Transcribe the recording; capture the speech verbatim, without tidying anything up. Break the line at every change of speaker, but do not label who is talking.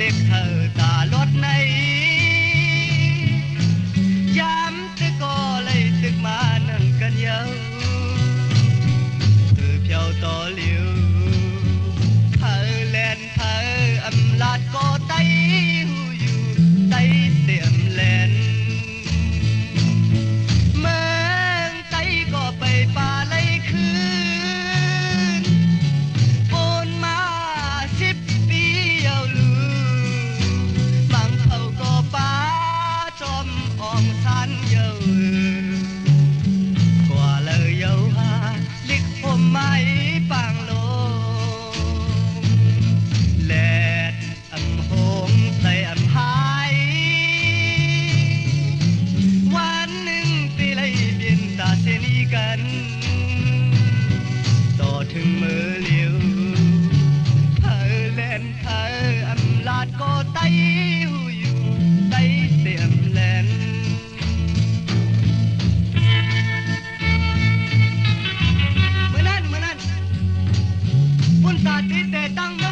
ล็กเธอตาลดในย้ำตึกก็เลยตึกมานั่งกันเยาtừ phiêu to liu thơ lên thơ âm lạt có tay hu yu tay tiệm lên mơ tay có bay pa lấy khứ ôn ma ship pi yêu lu bằng thầu có pa chom ong san yêu qua lời yêu haลิกผมไม่ปังลงแลดอำหงใส่อำหายวันหนึ่งตีไล่เปลี่ยนตาเสนีกันต่อถึงมือเลี้ยวเธอเล่นเธออำลาดก็ไตหูอยู่ไตเสียมแลนปุ่นตาติดแต่ตั้ง